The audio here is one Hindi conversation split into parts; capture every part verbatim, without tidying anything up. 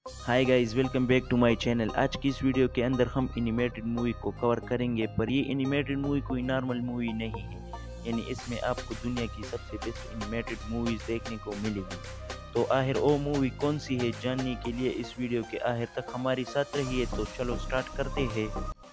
Hi guys, welcome back to my channel. आज की इस वीडियो के अंदर हम एनिमेटेड मूवी को कवर करेंगे, पर ये एनिमेटेड मूवी कोई नॉर्मल मूवी नहीं है। यानी इसमें आपको दुनिया की सबसे बेस्ट एनिमेटेड मूवीज़ देखने को मिलेगी। तो आखिर वो मूवी कौन सी है, जानने के लिए इस वीडियो के आखिर तक हमारे साथ रहिए। तो चलो स्टार्ट करते हैं।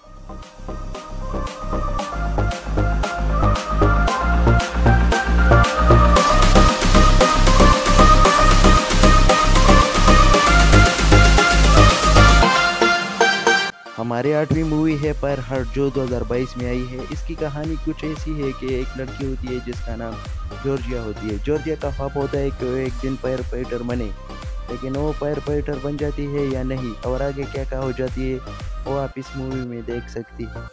हमारे आठवीं मूवी है पैर हार्ट, जो दो हज़ार बाईस में आई है। इसकी कहानी कुछ ऐसी है कि एक लड़की होती है जिसका नाम जॉर्जिया होती है। जॉर्जिया का ख्वाब होता है कि वो एक दिन फायर फाइटर बने, लेकिन वो फायर फाइटर बन जाती है या नहीं, और आगे क्या क्या हो जाती है वो आप इस मूवी में देख सकती हैं।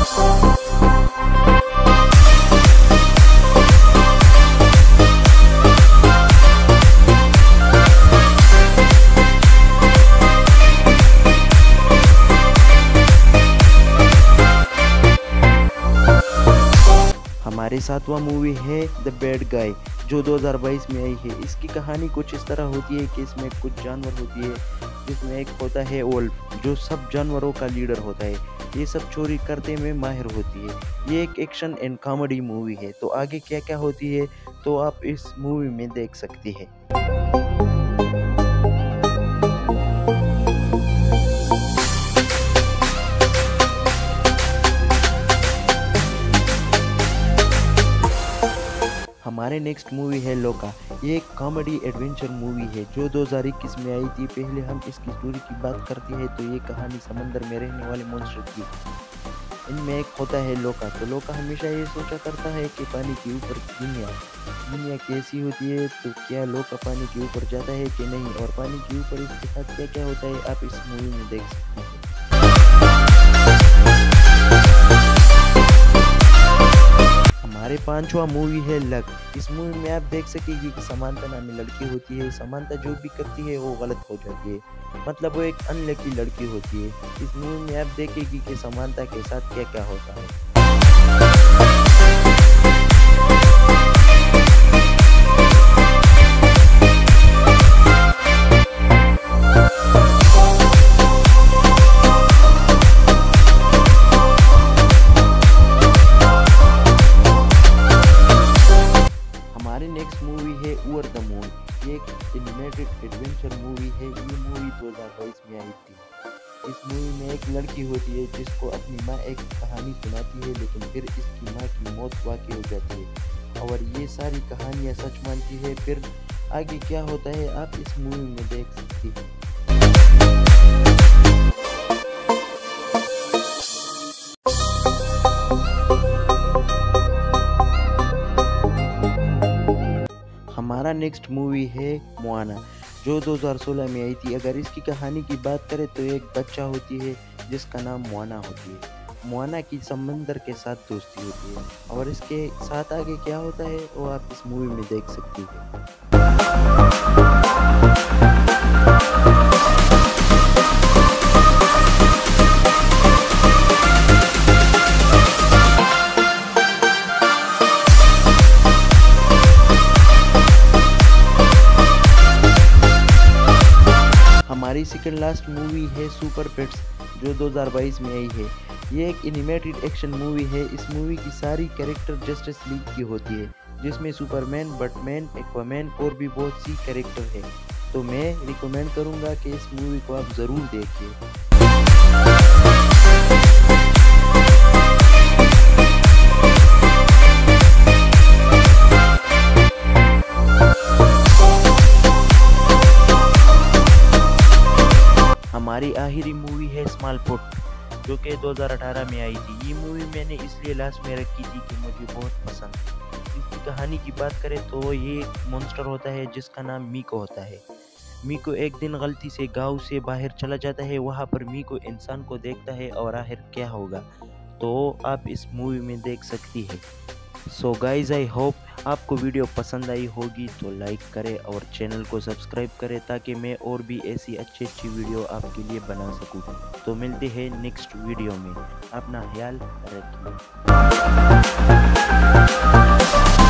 हमारे सातवां मूवी है द बैड गाय, जो दो हज़ार बाईस में आई है। इसकी कहानी कुछ इस तरह होती है कि इसमें कुछ जानवर होती है, जिसमें एक होता है वोल्फ, जो सब जानवरों का लीडर होता है। ये सब चोरी करने में माहिर होती है। ये एक एक्शन एंड कॉमेडी मूवी है। तो आगे क्या क्या होती है तो आप इस मूवी में देख सकती है। हमारे नेक्स्ट मूवी है लोका। ये एक कॉमेडी एडवेंचर मूवी है जो दो हज़ार इक्कीस में आई थी। पहले हम इसकी स्टोरी की बात करते हैं तो ये कहानी समंदर में रहने वाले मॉन्स्टर की। इनमें एक होता है लोका। तो लोका हमेशा ये सोचा करता है कि पानी के ऊपर दुनिया दुनिया कैसी होती है, तो क्या लोका पानी के ऊपर जाता है कि नहीं, और पानी के ऊपर इसके साथ क्या क्या होता है आप इस मूवी में देख सकते हैं। हमारे पांचवा मूवी है लक। इस मूवी में आप देख सकेंगे कि समांता नामी लड़की होती है। समांता जो भी करती है वो गलत हो जाती है, मतलब वो एक अनलकी लड़की होती है। इस मूवी में आप देखेंगे कि समांता के साथ क्या क्या होता है। नेक्स्ट मूवी है ओवर द मून। ये एक एनिमेटेड एडवेंचर मूवी है। ये मूवी दो हज़ार बाईस में आई थी। इस मूवी में एक लड़की होती है जिसको अपनी माँ एक कहानी सुनाती है, लेकिन फिर इसकी माँ की मौत वाक़ई हो जाती है और ये सारी कहानियाँ सच मानती है। फिर आगे क्या होता है आप इस मूवी में देख सकती हैं। हमारा नेक्स्ट मूवी है मोआना, जो दो हज़ार सोलह में आई थी। अगर इसकी कहानी की बात करें तो एक बच्चा होती है जिसका नाम मोआना होती है। मोआना की समंदर के साथ दोस्ती होती है, और इसके साथ आगे क्या होता है वो आप इस मूवी में देख सकती हैं। हमारी सेकंड लास्ट मूवी है सुपर पेट्स, जो दो हज़ार बाईस में आई है। ये एक एनिमेटेड एक्शन मूवी है। इस मूवी की सारी कैरेक्टर जस्टिस लीग की होती है, जिसमें सुपरमैन, बैटमैन, एक्वामैन और भी बहुत सी कैरेक्टर है। तो मैं रिकमेंड करूँगा कि इस मूवी को आप ज़रूर देखिए। हमारी आखिरी मूवी है स्मॉल पॉट, जो कि दो हज़ार अठारह में आई थी। ये मूवी मैंने इसलिए लास्ट में रखी थी कि मुझे बहुत पसंद है। इसकी कहानी की बात करें तो ये एक मॉन्स्टर होता है जिसका नाम मीको होता है। मीको एक दिन गलती से गांव से बाहर चला जाता है। वहाँ पर मीको इंसान को देखता है, और आखिर क्या होगा तो आप इस मूवी में देख सकती है। सो गाइज, आई होप आपको वीडियो पसंद आई होगी, तो लाइक करें और चैनल को सब्सक्राइब करें ताकि मैं और भी ऐसी अच्छी अच्छी वीडियो आपके लिए बना सकूं। तो मिलते हैं नेक्स्ट वीडियो में। अपना ख्याल रखिए।